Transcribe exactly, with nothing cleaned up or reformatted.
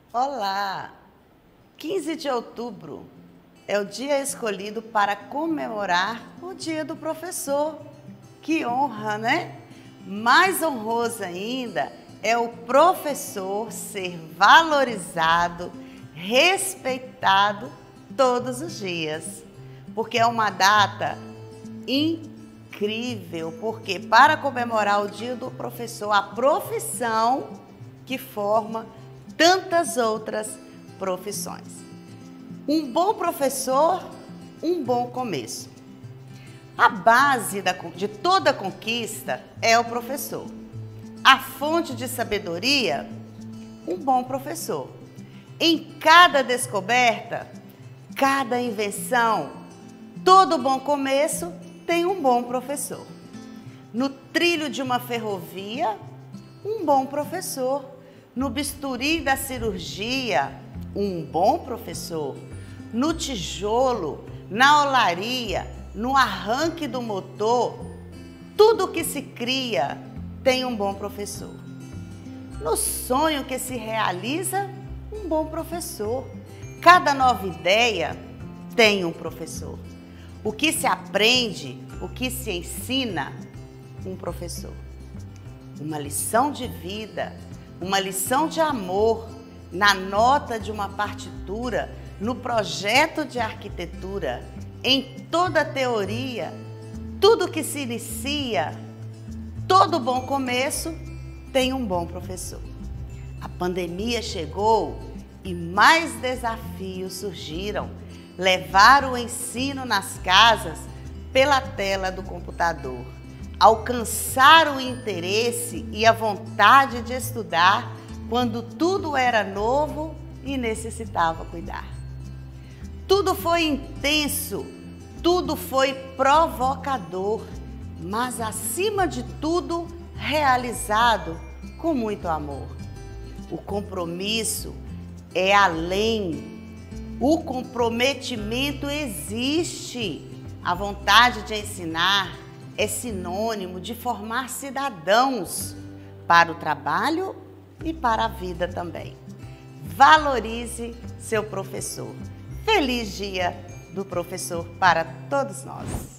Olá! quinze de outubro é o dia escolhido para comemorar o Dia do Professor. Que honra, né? Mais honroso ainda é o professor ser valorizado, respeitado todos os dias, porque é uma data incrível, porque para comemorar o Dia do Professor, a profissão que forma tantas outras profissões. Um bom professor, um bom começo. A base da, de toda conquista é o professor. A fonte de sabedoria, um bom professor. Em cada descoberta, cada invenção, todo bom começo tem um bom professor. No trilho de uma ferrovia, um bom professor. No bisturi da cirurgia, um bom professor. No tijolo, na olaria, no arranque do motor, tudo que se cria tem um bom professor. No sonho que se realiza, um bom professor. Cada nova ideia tem um professor. O que se aprende, o que se ensina, um professor. Uma lição de vida, uma lição de amor, na nota de uma partitura, no projeto de arquitetura, em toda a teoria, tudo que se inicia, todo bom começo tem um bom professor. A pandemia chegou e mais desafios surgiram. Levar o ensino nas casas pela tela do computador. Alcançar o interesse e a vontade de estudar quando tudo era novo e necessitava cuidar. Tudo foi intenso, tudo foi provocador, mas acima de tudo realizado com muito amor. O compromisso é além. O comprometimento existe. A vontade de ensinar é sinônimo de formar cidadãos para o trabalho e para a vida também. Valorize seu professor. Feliz Dia do Professor para todos nós!